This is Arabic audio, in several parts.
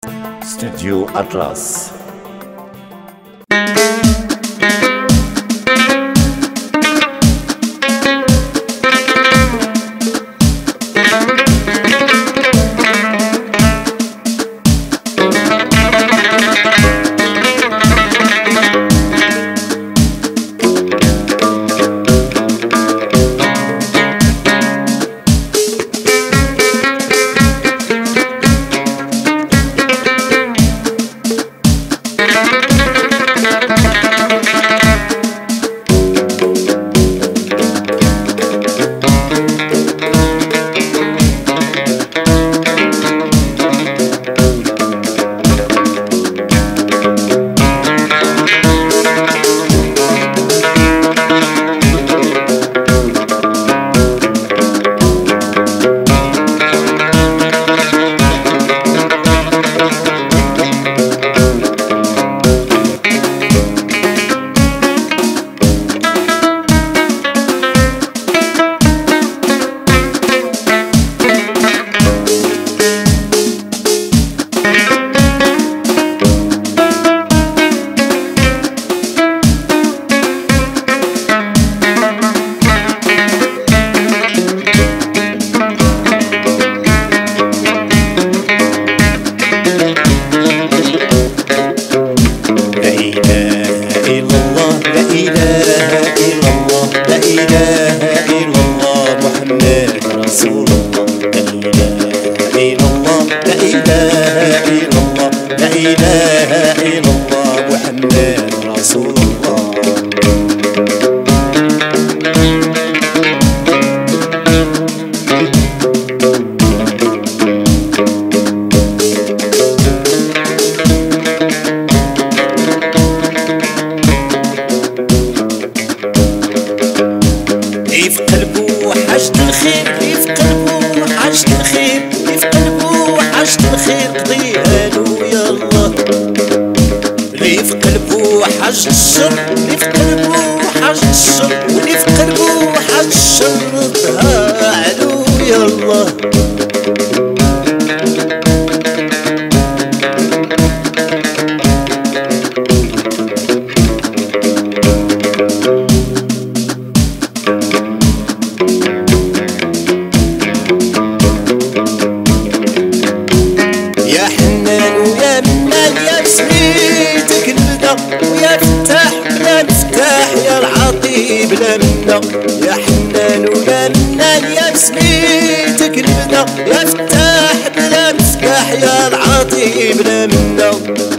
استوديو أطلس. حاج الشر اللي في قلبه حاج الشر واللي في قلبه حاج الشر تعالوا يلا. يا حنان ويا منان يا سميتك البدا ويا فتاح بلا مفتاح يا العاطي بلا منا. يا حنان ويا منان يا سميتك البدا يا فتاح بلا مفتاح يا العاطي بلا منا.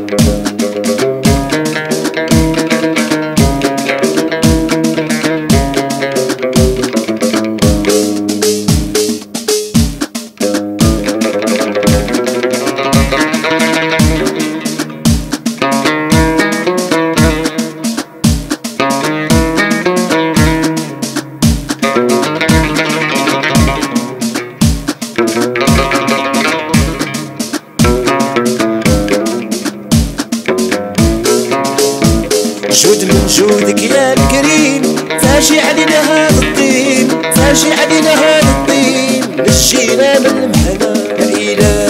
جود من جودك يا الكريم فاجي علينا هذا الطين فاجي علينا هذا الطين نجينا من المحنة. يا إله